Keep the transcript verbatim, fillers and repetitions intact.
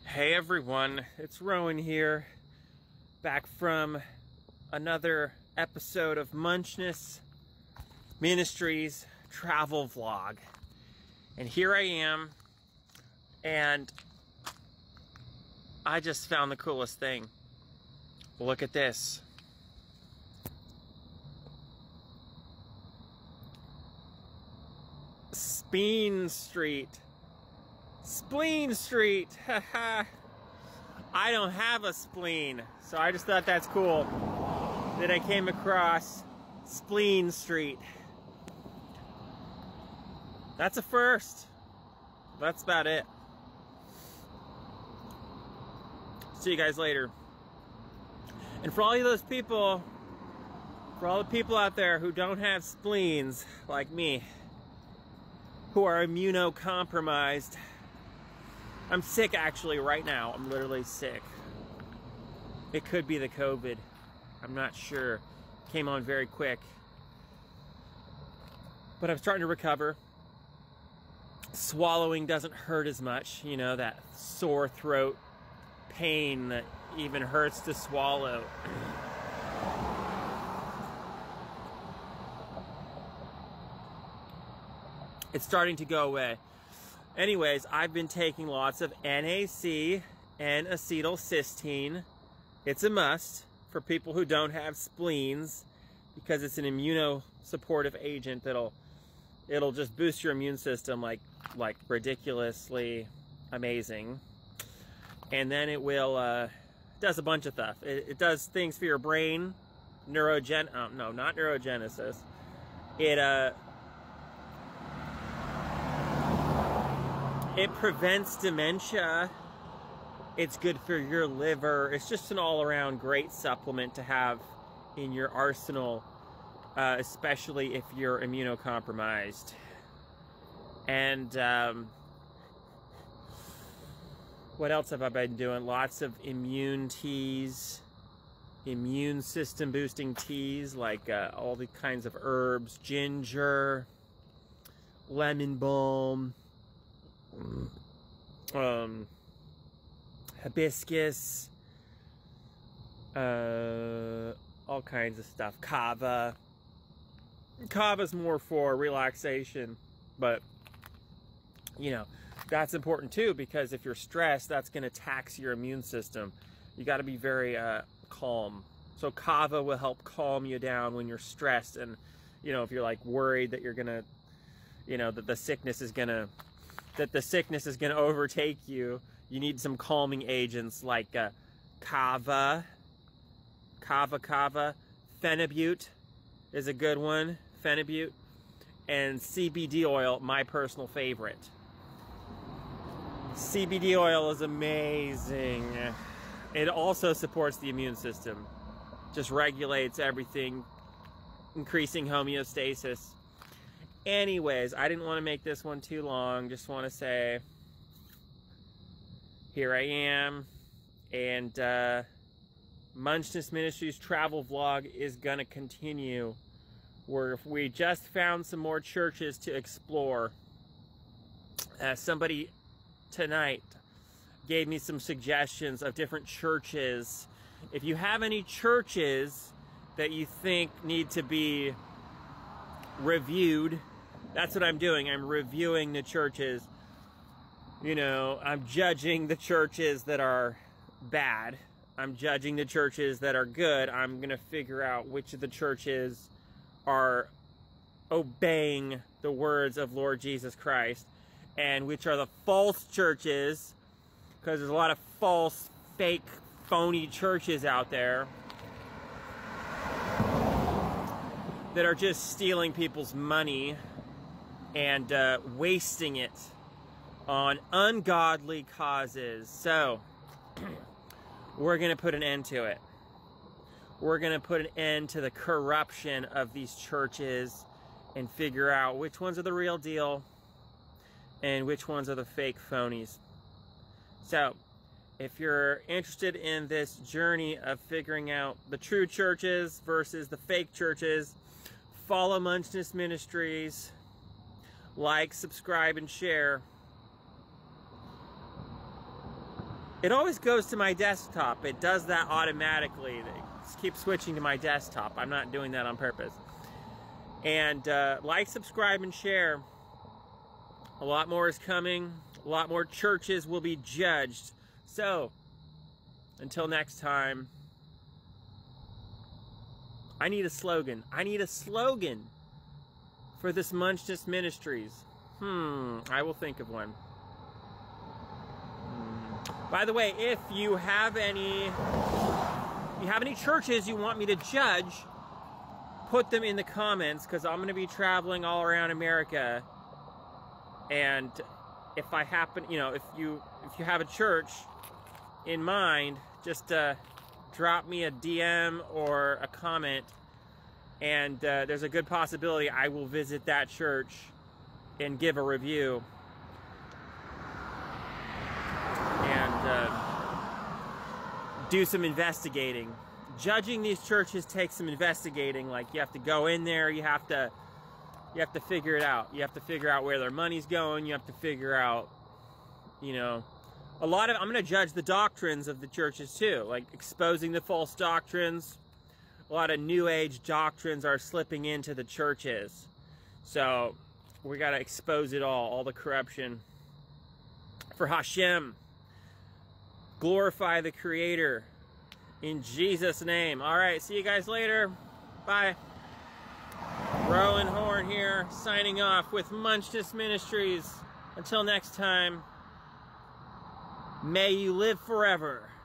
Hey everyone, it's Rowan here, back from another episode of Munchness Ministries Travel Vlog. And here I am, and I just found the coolest thing. Look at this. Spleen Street. Spleen Street, haha. I don't have a spleen, so I just thought that's cool that I came across Spleen Street. That's a first. That's about it. See you guys later. And for all of those people, for all the people out there who don't have spleens like me, who are immunocompromised, I'm sick actually right now. I'm literally sick. It could be the COVID. I'm not sure. Came on very quick. But I'm starting to recover. Swallowing doesn't hurt as much. You know, that sore throat pain that even hurts to swallow. It's starting to go away. Anyways, I've been taking lots of N A C and acetylcysteine. It's a must for people who don't have spleens because it's an immunosupportive agent that'll it'll just boost your immune system like like ridiculously amazing. And then it will uh, does a bunch of stuff. It, it does things for your brain, neurogen. Oh, no, not neurogenesis. It uh. It prevents dementia. It's good for your liver. It's just an all-around great supplement to have in your arsenal, uh, especially if you're immunocompromised. And um, what else have I been doing? Lots of immune teas, immune system boosting teas, like uh, all the kinds of herbs, ginger, lemon balm, um, hibiscus, uh, all kinds of stuff. Kava. Kava's more for relaxation, but, you know, that's important too, because if you're stressed, that's going to tax your immune system. You got to be very uh, calm. So kava will help calm you down when you're stressed, and, you know, if you're like worried that you're going to, you know, that the sickness is going to that the sickness is going to overtake you, you need some calming agents like uh, kava, kava, kava, phenibut is a good one, phenibut, and C B D oil, my personal favorite. C B D oil is amazing. It also supports the immune system, just regulates everything, increasing homeostasis. Anyways, I didn't want to make this one too long. Just want to say, here I am, and uh, Munchness Ministries Travel Vlog is going to continue, where we just found some more churches to explore. Uh, somebody tonight gave me some suggestions of different churches. If you have any churches that you think need to be reviewed, that's what I'm doing. I'm reviewing the churches. You know, I'm judging the churches that are bad. I'm judging the churches that are good. I'm going to figure out which of the churches are obeying the words of Lord Jesus Christ, and which are the false churches, because there's a lot of false, fake, phony churches out there that are just stealing people's money and uh, wasting it on ungodly causes. So, we're going to put an end to it. We're going to put an end to the corruption of these churches and figure out which ones are the real deal and which ones are the fake phonies. So, if you're interested in this journey of figuring out the true churches versus the fake churches, follow Munchness Ministries, like, subscribe, and share. It always goes to my desktop. It does that automatically. It keeps switching to my desktop. I'm not doing that on purpose. And uh, like, subscribe, and share. A lot more is coming. A lot more churches will be judged. So, until next time, I need a slogan. I need a slogan for this Munchness Ministries. Hmm, I will think of one. Hmm. By the way, if you have any, if you have any churches you want me to judge, put them in the comments, because I'm going to be traveling all around America. And if I happen, you know, if you if you have a church in mind, just uh, drop me a D M or a comment, and uh, there's a good possibility I will visit that church and give a review. And uh, do some investigating. Judging these churches takes some investigating. Like, you have to go in there, you have to you have to figure it out. You have to figure out where their money's going. You have to figure out, you know, a lot of, I'm going to judge the doctrines of the churches too, like exposing the false doctrines. A lot of new age doctrines are slipping into the churches. So we got to expose it all, all the corruption. For Hashem, glorify the Creator in Jesus' name. All right, see you guys later. Bye. Rowan Horn here, signing off with Munchness Ministries. Until next time, may you live forever.